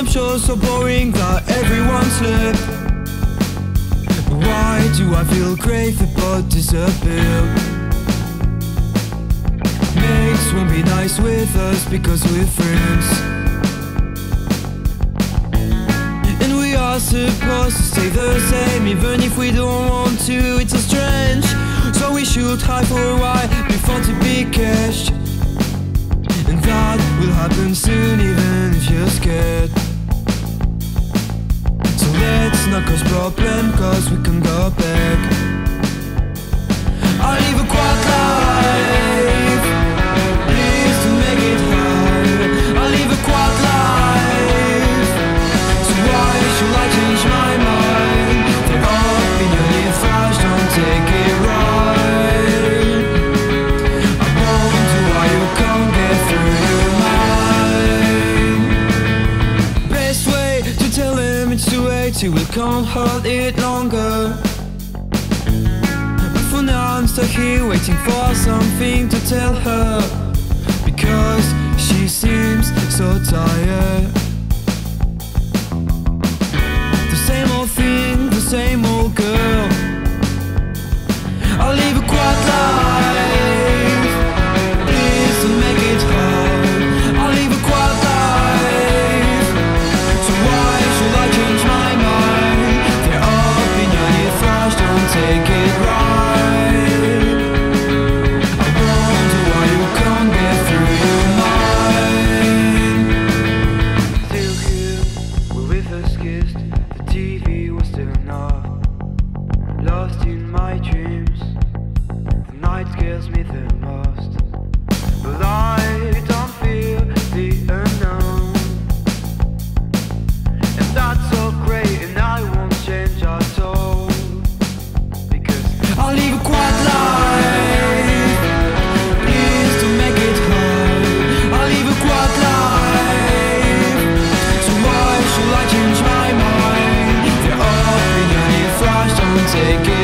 Some shows so boring that everyone slept. Why do I feel great but disappear? Mates won't be nice with us because we're friends, and we are supposed to stay the same even if we don't want to. It's so strange, so we should hide for a while before to be cashed. And that will happen soon even if you're scared. So let's not cause problem, cause we can go back. I live a quiet life, please don't make it hard. I live a quiet life, so why should I change my mind? Their opinion if I don't take it right. I wonder why you can't get through your mind. Best way to tell him it's too late, till we can't hold it longer. But for now I'm stuck here waiting for something to tell her, because she seems so tired. The same old thing, the same old girl. I'll live a quiet life, please don't make it hard. I'll live a quiet life, so why should I change my mind? Their opinion if I don't take it right. I wonder why you can't get through your mind. Still here, where we first kissed, the TV was still enough. Lost in my dreams, the night scares me the most. But I don't fear the unknown, and that's so great, and I won't change at all. Because I live a quiet life, please don't make it hard. I live a quiet life, so why should I change my mind? Their opinion if I don't take it